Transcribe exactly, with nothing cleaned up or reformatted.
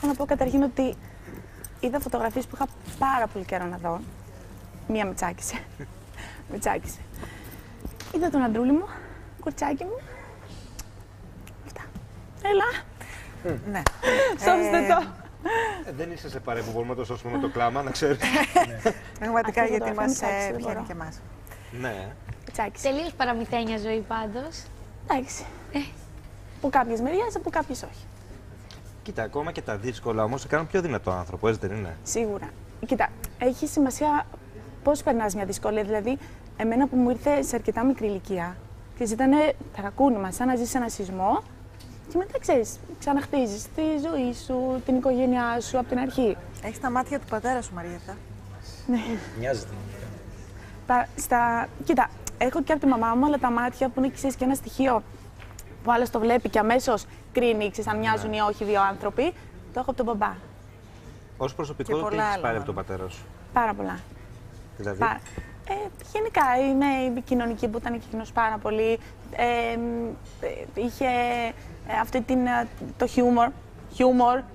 Έχω να πω καταρχήν ότι είδα φωτογραφίες που είχα πάρα πολύ καιρό να δω. Μία με τσάκισε. με τσάκισε. Είδα τον αντρούλη μου, κουρτσάκι μου. Αυτά. Έλα. Mm. Ναι. Σώστε ε... το. Ε, δεν είσαι σε παρέα που μπορούμε να το σώσουμε με το κλάμα, να ξέρεις. Πραγματικά, γιατί μας βγαίνει και εμάς. Ναι. Τσάκισε. Τελείως παραμυθένια ζωή πάντως. Εντάξει. Ε. Από κάποιες μεριές, από κάποιες όχι. Κοίτα, ακόμα και τα δύσκολα όμως σε κάνουν πιο δυνατό άνθρωπο, έτσι δεν είναι? Σίγουρα. Κοίτα, έχει σημασία πώς περνάς μια δυσκολία. Δηλαδή, εμένα που μου ήρθε σε αρκετά μικρή ηλικία, και ήταν ταρακούνημα, σαν να ζεις ένα σεισμό, και μετά ξέρεις, ξαναχτίζεις τη ζωή σου, την οικογένειά σου από την αρχή. Έχεις τα μάτια του πατέρα σου, Μαριέτα. Ναι. Μοιάζεται. Τα, στα... Κοίτα, έχω και από τη μαμά μου, αλλά τα μάτια που είναι ξέρεις, και ένα στοιχείο που άλλος το βλέπει και αμέσως κρίνει, ξέρεις, αν μοιάζουν ναι. ή όχι δύο άνθρωποι, το έχω από τον μπαμπά. Ως προσωπικό, τι έχεις πάρει από τον πατέρα σου? Πάρα πολλά. Δηλαδή? Πάρα... Ε, γενικά, είμαι η κοινωνική που ήταν εκείνος πάρα πολύ. Ε, είχε ε, αυτή την, το χιούμορ, χιούμορ